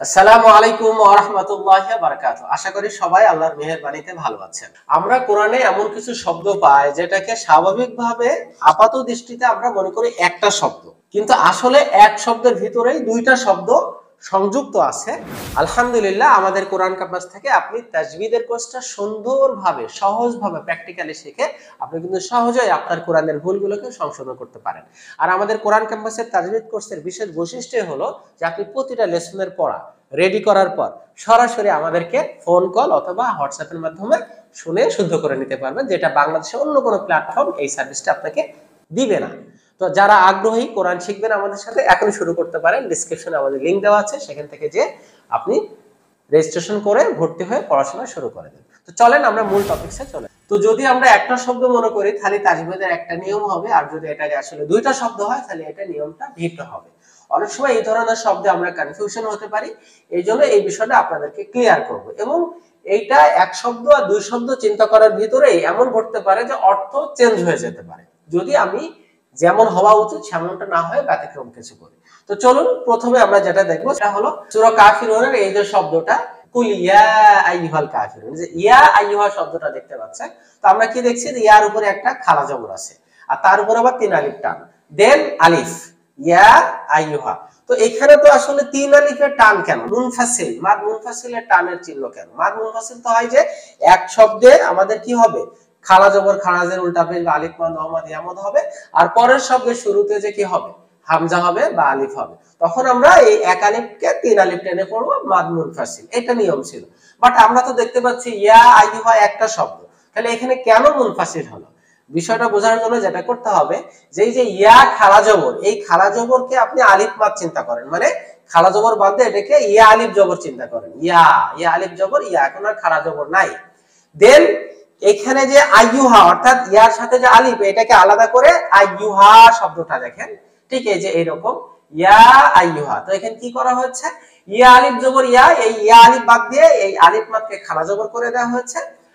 আসসালামু আলাইকুম ওয়া রাহমাতুল্লাহি ওয়া বারাকাতুহু। আশা করি সবাই আল্লাহর মেহেরবানিতে ভালো আছেন। আমরা কোরআনে এমন কিছু শব্দ পাই যেটাকে স্বাভাবিকভাবে আপাত দৃষ্টিতে আমরা মনে করি একটা শব্দ, কিন্তু আসলে এক শব্দের ভিতরেই দুইটা শব্দ সংযুক্ত আছে। আলহামদুলিল্লাহ, আমাদের কোরআন ক্যাম্পাস থেকে আপনি তাজবিদের কোর্সটা সুন্দরভাবে সহজভাবে প্র্যাকটিক্যালি শিখে আপনি কিন্তু সহজেই আপনার কোরআনের ভুলগুলোকে সংশোধন করতে পারেন। আর আমাদের কোরআন ক্যাম্পাসের তাজবিদ কোর্সের বিশেষ বৈশিষ্ট্য হলো যে আপনি প্রতিটা লেসনের পড়া রেডি করার পর সরাসরি আমাদেরকে ফোন কল অথবা হোয়াটসঅ্যাপের মাধ্যমে শুনে শুদ্ধ করে নিতে পারবেন, যেটা বাংলাদেশের অন্য কোনো প্ল্যাটফর্ম এই সার্ভিসটা আপনাকে দিবে না। তো যারা আগ্রহী কোরআন শিখবেন আমাদের সাথে, এখনই শুরু করতে পারেন। ডেসক্রিপশনে আমাদের লিংক দেওয়া আছে, সেখান থেকে যে আপনি রেজিস্ট্রেশন করে ভর্তি হয়ে পড়াশোনা শুরু করে দেন। তো চলেন আমরা মূল টপিকসে চলে। তো যদি আমরা একটা শব্দ মনে করি তাহলে তাজবিদের একটা নিয়ম হবে, আর যদি এটা আসলে দুইটা শব্দ হয় তাহলে এটা নিয়মটা ভিন্ন হবে। অনেক সময় এই ধরনের শব্দে আমরা কনফিউশন হতে পারি, এই জন্য এই বিষয়টা আপনাদেরকে ক্লিয়ার করব। এবং এইটা এক শব্দ আর দুই শব্দ চিন্তা করার ভিতরেই এমন ঘটতে পারে যে অর্থ চেঞ্জ হয়ে যেতে পারে, যদি আমি যেমন হওয়া উচিত সেমনটা না হয় ব্যতিক্রম কিছু করি। তো চলুন প্রথমে আমরা যেটা দেখবো সেটা হলো সূরা কাফিরুনের এই যে শব্দটা কুল ইয়া আইয়ুহাল কাফিরুন, যে ইয়া আইয়ুহা শব্দটা দেখতে পাচ্ছেন। তো আমরা কি দেখছি যে ইয়ার উপরে একটা খালা জবর আছে আর তার উপর আবার তিন আলিফ টান, দেন আলিফ ইয়া আইয়ুহা। তো এখানে তো আসলে তিন আলিফের টান কেন? মুনফাসিল, মাদ মুনফাসিলের টানের চিহ্ন কেন? মাদ মুনফাসিল তো হয় যে এক শব্দে আমাদের কি হবে, খালা জবর খারাজের উল্টা পেশ বা আলিফ মাদ ওয়া ইয়ামদ হবে, আর পরের শব্দের শুরুতে যে কি হবে, হামজা হবে বা আলিফ হবে। তখন আমরা এই এক আলিফকে তিন আলিফ টেনে পড়বো, মাদ মুনফাসিল, এটা নিয়ম ছিল। বাট আমরা তো দেখতে পাচ্ছি ইয়া আইয়ুহা একটা শব্দ, তাহলে এখানে কেন মুনফাসিল হলো? বিষয়টা বোঝার জন্য যেটা করতে হবে যে এই যে ইয়া খালা জবর, এই খালা জবরকে আপনি আলিফ মাদ চিন্তা করেন, মানে খালা জবর বাদ দিয়ে এটাকে ইয়া আলিফ জবর চিন্তা করেন। ইয়া ইয়া আলিফ জবর ইয়া, এখন আর খালা জবর নাই। দেন এখানে যে আইয়ুহা অর্থাৎ ইয়ার সাথে যে আলিফ, এটাকে আলাদা করে আইয়ুহা শব্দটা দেখেন, ঠিক এই যে এরকম ইয়া আইয়ুহা। তো এখানে কি করা হচ্ছে, ইয়া আলিফ জবর ইয়া, এই ইয়া আলিফ বাদ দিয়ে এই আলিফ মাদকে খালা জবর করে দেওয়া হয়েছে,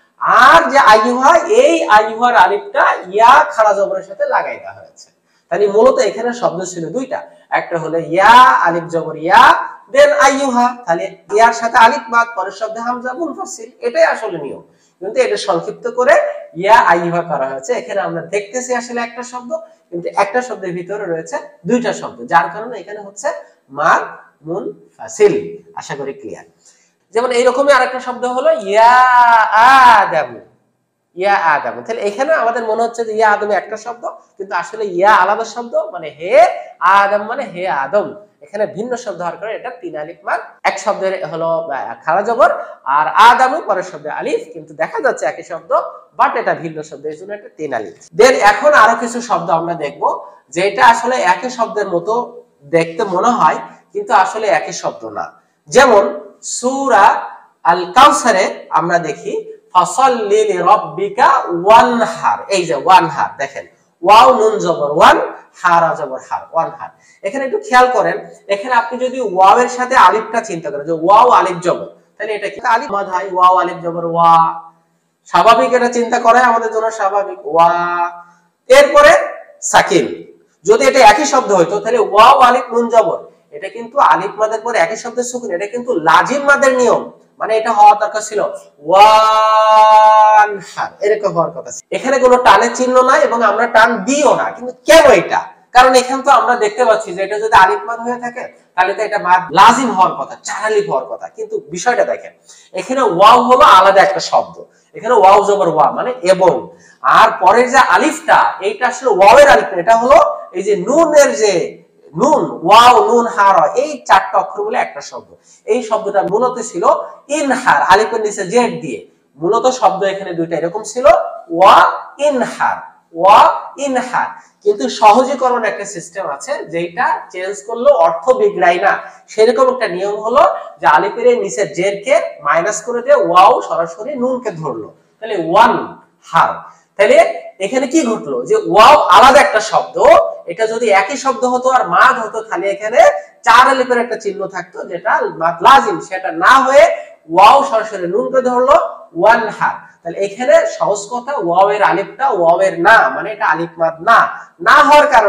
আর যে আইয়ুহা এই আইয়ুহার আলিফটা ইয়া খালা জবরের সাথে লাগাই দেওয়া হয়েছে। তাহলে মূলত এখানে শব্দ ছিল দুইটা, একটা হলো ইয়া আলিফ জবর ইয়া, দেন আইয়ুহা, তাহলে ইয়ার সাথে আলিফ মাদ, পরের শব্দে হামজা, মুনফাসিল, এটাই আসলে নিয়ম। কিন্তু এটা সংক্ষিপ্ত করে ইয়া আইয়ুহা করা হয়েছে। এখানে আমরা দেখতেছি আসলে একটা শব্দ, কিন্তু একটা শব্দের ভিতরে রয়েছে দুইটা শব্দ, যার কারণে এখানে হচ্ছে মাদ মুনফাসিল। আশা করি ক্লিয়ার। যেমন এইরকমই আরেকটা শব্দ হলো ইয়া আদম, ইয়া আদম। তাহলে এখানে আমাদের মনে হচ্ছে যে ইয়া আদম একটা শব্দ, কিন্তু আসলে ইয়া আলাদা শব্দ, মানে হে আদম মানে হে আদম। এখানে ভিন্ন শব্দ হওয়ার কারণে এটা তিন আলিফ মাদ, এক শব্দের হলো খালা জবর, আর আদামু পরের শব্দে আলিফ, কিন্তু দেখা যাচ্ছে একই শব্দ বাট এটা ভিন্ন শব্দ, এর জন্য এটা তিন আলিফ। দেন এখন আরো কিছু শব্দ আমরা দেখব যেটা আসলে একই শব্দের মতো দেখতে মনে হয়, কিন্তু আসলে একই শব্দ না। যেমন সূরা আল কাউসারে আমরা দেখি ফাসাল্লি লিরাব্বিকা ওয়ানহার, এই যে ওয়ানহার দেখেন, ওয়াও নুন জবর ওয়ান, হারা জবর হার, ওয়ানহার। এখানে একটু খেয়াল করেন, এখানে আপনি যদি ওয়াও এর সাথে আলিফটা চিন্তা করেন যে ওয়াও আলিফ জবর, তাহলে এটা কি আলিফ মাদ হয়, ওয়াও আলিফ জবর ওয়া, স্বাভাবিক, এটা চিন্তা করাই আমাদের জন্য স্বাভাবিক, ওয়া। এরপরে সাকিন, যদি এটা একই শব্দ হইতো তাহলে ওয়াও আলিফ নুন জবর, এটা কিন্তু আলিফ মাদের পরে একই শব্দের সুকুন, এটা কিন্তু লাজিম মাদের নিয়ম, মানে এটা হওয়া দরকার ছিল ওয়ানহার, এরকম হওয়ার কথা। এখানে কোনো টানের চিহ্ন নাই এবং আমরা টান দিও না, কিন্তু কেন এটা? কারণ এখানে তো আমরা দেখতে পাচ্ছি যে এটা যদি আলিফ মাদ হয়ে থাকে তাহলে তো এটা মাদ লাজিম হওয়ার কথা, চার আলিফ হওয়ার কথা। কিন্তু বিষয়টা দেখেন, এখানে ওয়াও হলো আলাদা একটা শব্দ, এখানে ওয়াও জবর ওয়া মানে এবং, আর পরের যে আলিফটা এইটা আসলে ওয়াও এর আলিফ, এটা হলো এই যে নুনের যে নুন, ওয়াও নুন হার, এই চারটা অক্ষর বলে একটা শব্দ। এই শব্দটা মূলত ছিল ইনহার, আলিফের নিচে জেড দিয়ে। মূলত শব্দ এখানে দুইটা এরকম ছিল, ওয়া ইনহার, ওয়া ইনহার। কিন্তু সহজীকরণ একটা সিস্টেম আছে যেটা চেঞ্জ করলে অর্থ বিগড়ায় না। সেরকম একটা নিয়ম হলো যে আলিফের নিচে জেড কে মাইনাস করে দিয়ে ওয়াও সরাসরি নুনকে ধরলো, তাহলে ওয়ান হার। তাহলে এখানে কি ঘটলো যে ওয়াও আলাদা একটা শব্দ, এটা যদি একই শব্দ হতো আর মাদ হতো তাহলে এখানে চার আলিফের একটা চিহ্ন থাকতো যেটা মাদ লাজিম, সেটা না হয়ে ওয়াও সরাসরি নুনকে ধরলো, ওয়ান হার। তাহলে এখানে সহজ কথা, ওয়াও এর আলিফটা ওয়াও এর না, মানে এটা আলিফ মাদ না, না হওয়ার কারণে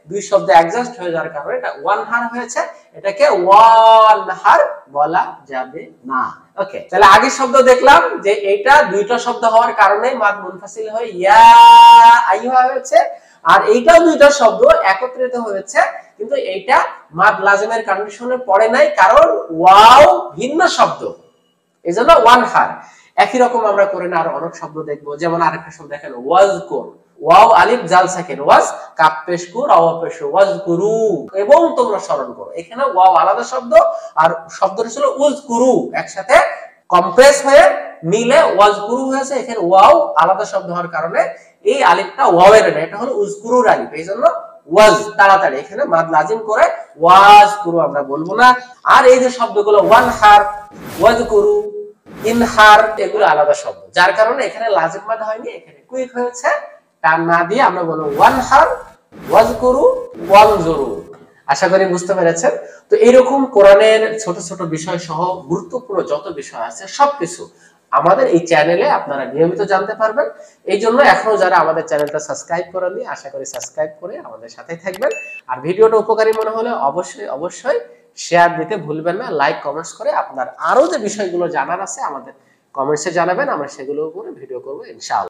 দুই শব্দ অ্যাডজাস্ট হয়ে যাওয়ার কারণে এটা ওয়ান হার হয়েছে, এটাকে ওয়ান হার বলা যাবে না। ওকে, তাহলে আগের শব্দ দেখলাম যে এটা দুইটা শব্দ হওয়ার কারণে মাদ মুনফাসিল হয়ে ইয়া আইয়ুহা হয়েছে, আর এইটাও দুইটা শব্দ একত্রিত হয়েছে, কিন্তু এইটা মাদ লাজিমের কন্ডিশনে পড়ে নাই, কারণ ওয়াও ভিন্ন শব্দ, এজন্য ওয়ান হার। একই রকম আমরা করে না আরো অনেক শব্দ দেখবো, যেমন আরেকটা শব্দ দেখেন ওয়াজকুর, ওয়াও আলিফ জাল সাকিন, ওয়াজ কাফ পেশ কুর আওয়া পেশ ওয়াজকুরু, এবং তোমরা স্মরণ করো। এখানে ওয়াও আলাদা শব্দ আর শব্দটা ছিল উজকুরু, একসাথে কম্প্রেস হয়ে মিলে ওয়াজকুরু হয়েছে। এখানে ওয়াও আলাদা শব্দ হওয়ার কারণে এই আলিফটা ওয়াও এর না, এটা হলো উজকুরুর আলিফ, এইজন্য ওয়াজ তাড়াতাড়ি এখানে মাদ লাজিম করে ওয়াজকুরু আমরা বলবো না। আর এই যে শব্দগুলো ওয়ান হার, ওয়াজকুরু, ইনহার, এগুলো আলাদা শব্দ, যার কারণে এখানে লাজিম মাদ হয়নি, এখানে কুইক হয়েছে। টান না দিয়ে আমরা বলবো ওয়ান হার, ওয়াজকুরু, ওয়ানজুরু। আশা করি বুঝতে পেরেছেন। তো এরকম কোরআনের ছোট ছোট বিষয় সহ গুরুত্বপূর্ণ যত বিষয় আছে সবকিছু আমাদের এই চ্যানেলে আপনারা নিয়মিত জানতে পারবেন। এই জন্য এখনো যারা আমাদের চ্যানেলটা সাবস্ক্রাইব করেননি, আশা করি সাবস্ক্রাইব করে আমাদের সাথেই থাকবেন। আর ভিডিওটা উপকারী মনে হলে অবশ্যই অবশ্যই শেয়ার দিতে ভুলবেন না, লাইক কমেন্টস করে আপনার আরো যে বিষয়গুলো জানার আছে আমাদের কমেন্টসে জানাবেন, আমরা সেগুলোর উপরে ভিডিও করবো ইনশাআল্লাহ।